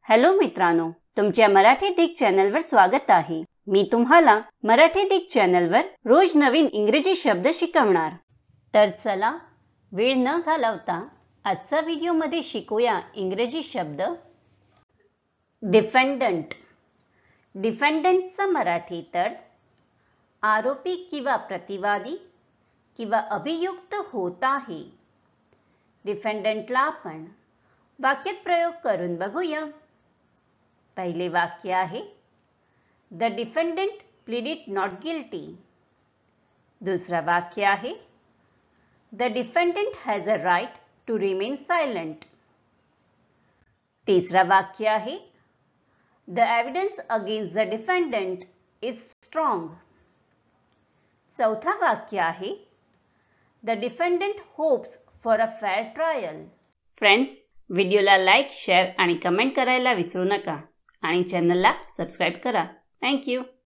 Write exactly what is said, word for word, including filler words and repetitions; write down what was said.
Hello मित्रांनो, तुमच्या मराठी दिग चॅनलवर स्वागत आहे। मी तुम्हाला मराठी दिग चॅनलवर रोज नवीन इंग्रजी शब्द शिकवणार। तर चला वेळ न घालवता आजचा व्हिडिओ मध्ये शिकूया इंग्रजी शब्द डिफेंडंट। डिफेंडंटचा मराठी अर्थ आरोपी किंवा प्रतिवादी किंवा अभियुक्त होत आहे। डिफेंडंटला आपण वाक्यात प्रयोग करून बघूया। पहिले वाक्य आहे the defendant pleaded not guilty. दुसरा वाक्य आहे the defendant has a right to remain silent. तिसरा वाक्य आहे the evidence against the defendant is strong. चौथा वाक्य आहे the defendant hopes for a fair trial. Friends, व्हिडिओला लाईक, शेअर आणि कमेंट करायला विसरू नका आणि चॅनलला सबस्क्राइब करा। Thank you.